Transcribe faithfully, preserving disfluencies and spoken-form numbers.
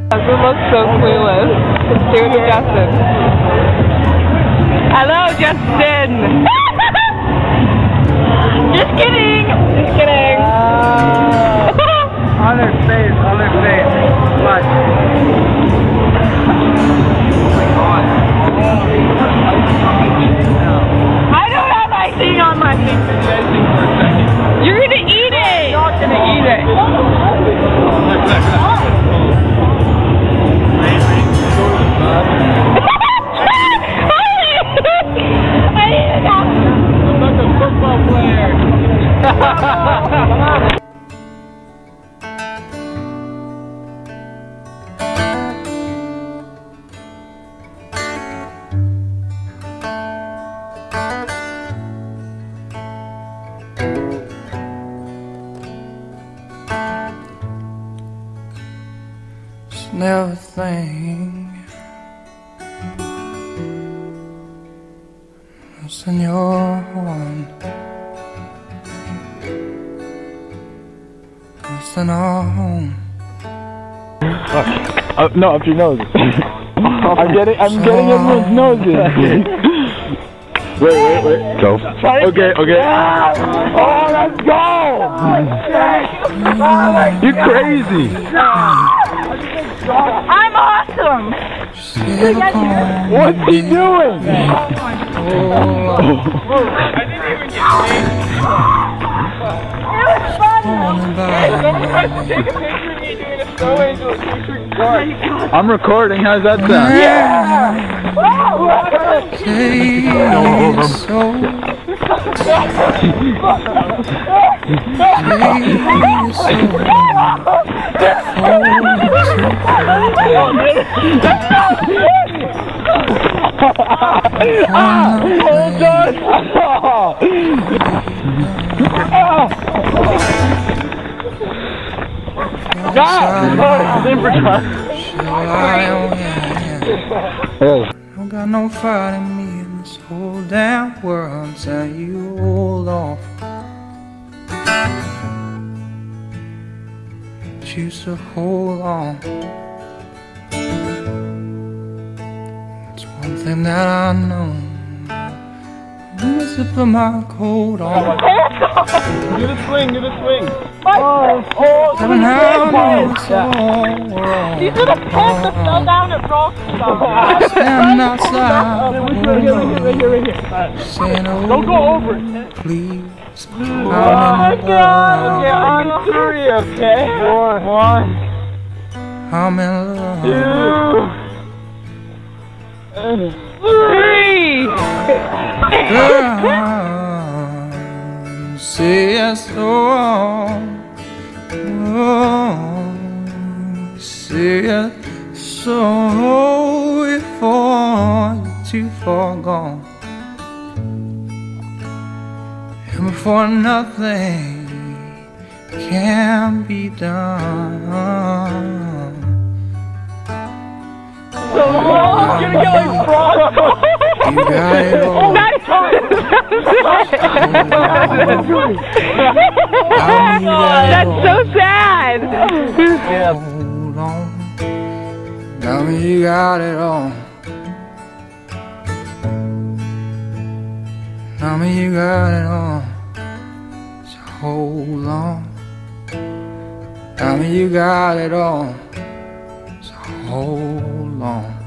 Husband looks so clueless. Stay with Justin. Hello, Justin! Just kidding! Just kidding! Uh, on her face, on her face. What? I don't have icing on my finger. You're gonna eat it! I'm not gonna eat it! Never think what's in your horn. What's in our home? Uh, no, up your nose. I'm getting, I'm getting everyone's noses. Wait, wait, wait. Go. Okay, okay. Oh, let's go! You're crazy. I'm awesome! What's he doing? I didn't even get paid. It was funny! Someone tried to take a picture of me doing a snow angel picture guard. I'm recording, how's that sound? Yeah! Oh. Don't got no fight in me in this whole damn world. Tell you hold off. Choose to hold on. It's one thing that I know. I'm gonna zip my coat on. Do the swing, do the swing. Oh, oh, Seven hours these are the poles that fell down at Rock. stand outside. Right here, right here, right here, right here. Saying, oh, Don't go over it. please. Oh my God. Okay, on three, okay? One. One. I'm in love. Two. Three! Girl, say yes, oh, oh, say yes, so before you're too far gone, and before nothing can be done. So long, it's gonna get like frog. You got it all. That's so sad. Hold on. Tell me you got it all. Tell me you got it all. So hold on. Tell me you got it all. So hold on.